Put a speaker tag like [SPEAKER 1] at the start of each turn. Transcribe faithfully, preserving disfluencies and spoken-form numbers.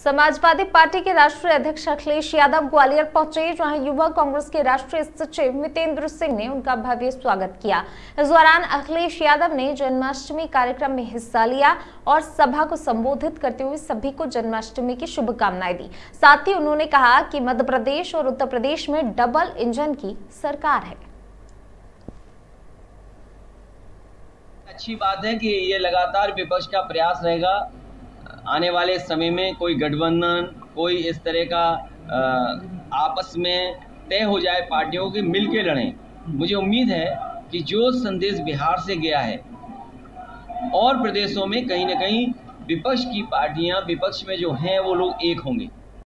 [SPEAKER 1] Samajwadi party के राष्ट्रीय अध्यक्ष अखिलेश यादव ग्वालियर पहुंचे, जहां युवा कांग्रेस के राष्ट्रीय सचिव मितेंद्र सिंह ने उनका भव्य स्वागत किया। इस दौरान अखिलेश यादव ने जन्माष्टमी कार्यक्रम में हिस्सा लिया और सभा को संबोधित करते हुए सभी को जन्माष्टमी की शुभकामनाएं दी। साथ ही उन्होंने कहा कि मध्य प्रदेश और उत्तर प्रदेश में डबल इंजन की सरकार है।
[SPEAKER 2] अच्छी बात है कि ये लगातार विपक्ष का प्रयास रहेगा आने वाले समय में कोई गठबंधन, कोई इस तरह का आ, आपस में तय हो जाए पार्टियों के मिल के लड़ें। मुझे उम्मीद है कि जो संदेश बिहार से गया है और प्रदेशों में कहीं ना कहीं विपक्ष की पार्टियां, विपक्ष में जो हैं वो लोग एक होंगे।